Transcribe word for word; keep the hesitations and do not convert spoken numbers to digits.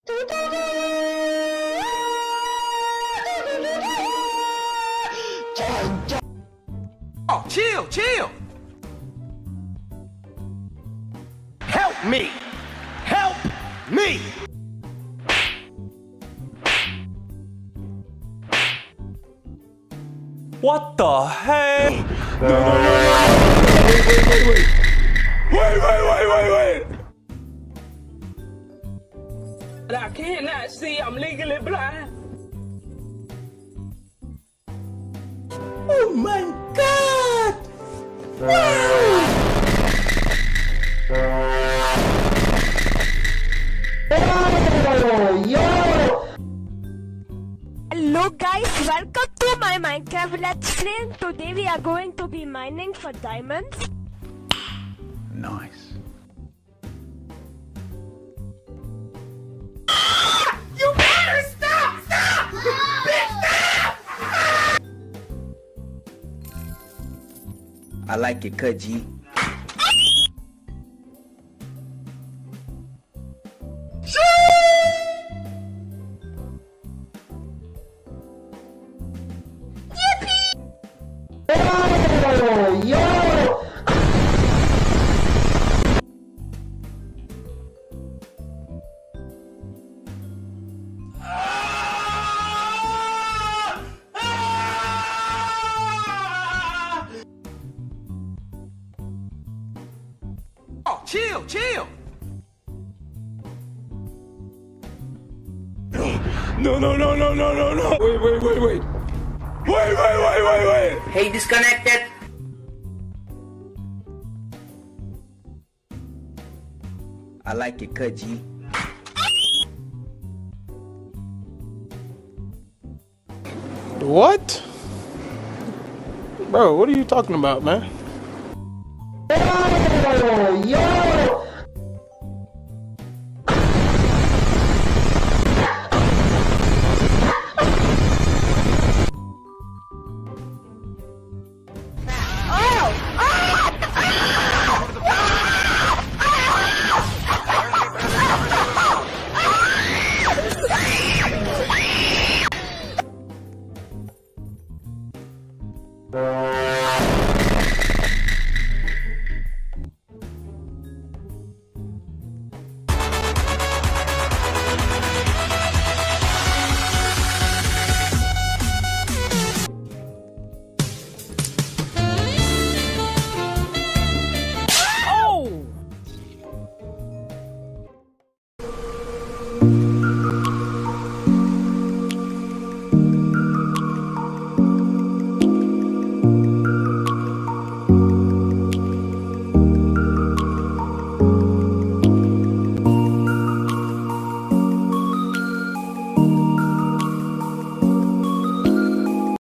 Oh, chill, chill. Help me. Help me. What the heck? No, no, no, no, no. Wait, wait, wait, wait. Wait, wait, wait, wait, wait. I cannot see. I'm legally blind. Oh my God! Wow! Oh, yo! Hello guys, welcome to my Minecraft Let's Play. Today we are going to be mining for diamonds. Nice. I like it, cut G. Oh, yo! Oh, chill, chill. No, no, no, no, no, no, no. Wait, wait, wait, wait. Wait, wait, wait, wait, wait. Hey, disconnected. I like it, cut G. What? Bro, what are you talking about, man?